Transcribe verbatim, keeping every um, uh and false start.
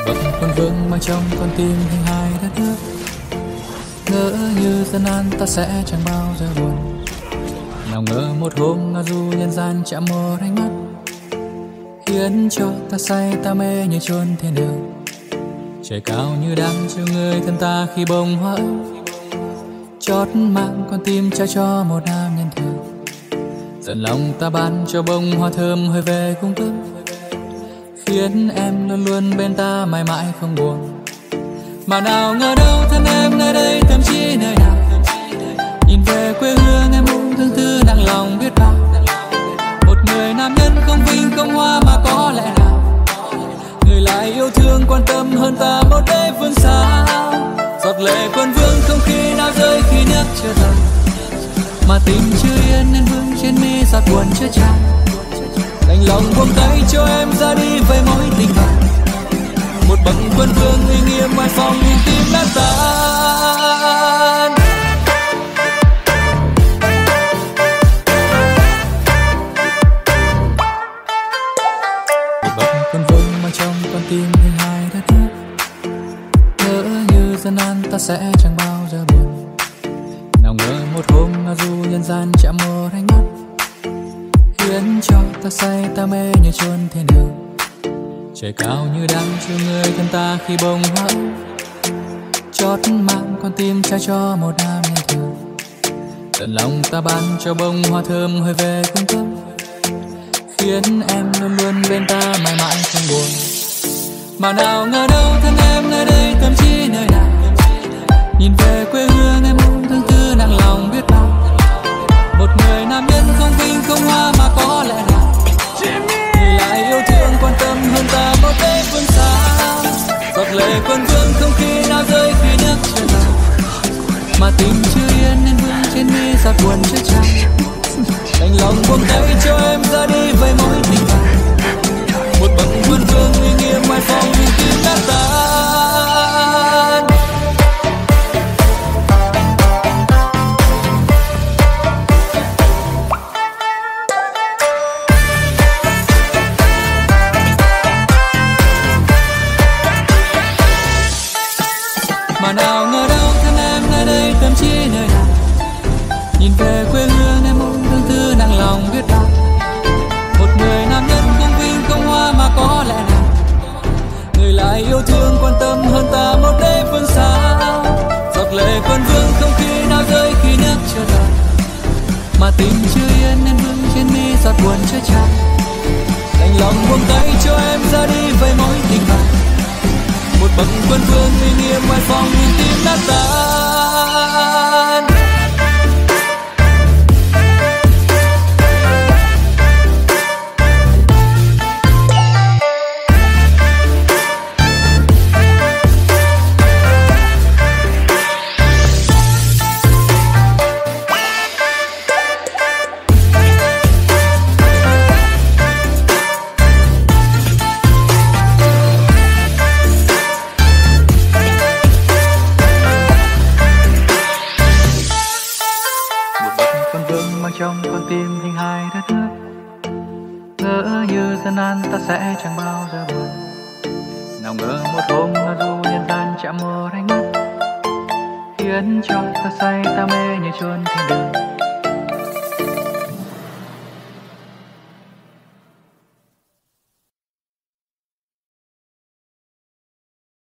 bậc quân vương mang trong con tim hình hài đất nước. Ngỡ như dân an ta sẽ chẳng bao giờ buồn, nào ngờ một hôm ngao du nhân gian chạm một ánh mắt, khiến cho ta say ta mê như chôn thiên đường. Trời cao như đang chiều người thân ta khi bông hoa ấy, chót mang con tim trao cho một nam nhân thường. Dần lòng ta ban cho bông hoa thơm hơi về cung cấp, khiến em luôn luôn bên ta mãi mãi không buồn. Mà nào ngờ đâu thân em nơi đây thậm chí nơi nào, nhìn về quê hương em cũng thương tư nặng lòng biết bao. Một người nam nhân không vinh không hoa mà có lẽ nào người lại yêu thương quan tâm hơn ta một đế phương xa. Giọt lệ quân vương không khi nào rơi khi nước chưa tàn, mà tình chưa yên nên vương trên mi giọt buồn chưa tràn. Đành lòng buông tay cho em ra đi với mối tình bạn, một bậc quân vương uy nghiêm ngoài phòng nhìn tim nát tan. Một bậc quân vương mang trong con tim hình hài đất nước. Ngỡ như dân an ta sẽ chẳng bao giờ buồn, nào ngờ một hôm ngao du nhân gian chạm một ánh mắt, khiến cho ta say ta mê như chôn thiên đường. Trời cao như đang chiều người thân ta khi bông hoa, chót mang con tim trao cho một nam nhân thường. Tận lòng ta ban cho bông hoa thơm hơi về cung cấp, khiến em luôn luôn bên ta mãi mãi không buồn. Mà nào ngờ đâu thân em nơi đây thậm chí nơi nào, nhìn về quê hương em cũng thương tư nặng lòng biết bao. Một người nam nhân không vinh không hoa mà có lẽ nào người lại yêu thương quan tâm hơn ta một đế phương xa. Giọt lệ quân vương không khi nào rơi khi nước chưa tàn, mà tình chưa yên nên vương trên mi giọt buồn chưa tràn. Đành lòng buông tay cho em ra đi với mối tình bạn, một bậc quân vương uy nghiêm ngoài phòng nhìn tim nát tan. Mà nào ngờ đâu thân em nơi đây thậm chí nơi nào, nhìn về quê hương em cũng thương tư nặng lòng biết bao. Một người nam nhân không vinh không hoa mà có lẽ nào người lại yêu thương quan tâm hơn ta một đế phương xa. Giọt lệ quân vương không khi nào rơi khi nước chưa tàn, mà tình chưa yên nên vương trên mi giọt buồn chưa tràn. Đành lòng buông tay cho em ra đi với mối tình bạn, một bậc quân vương uy nghiêm ngoài phòng nhìn tim nát tan. Trong con tim hình hài đất nước. Ngỡ như dân an ta sẽ chẳng bao giờ buồn, nào ngờ một hôm ngao du nhân gian chạm một ánh mắt, khiến cho ta say ta mê như chôn thiên đường.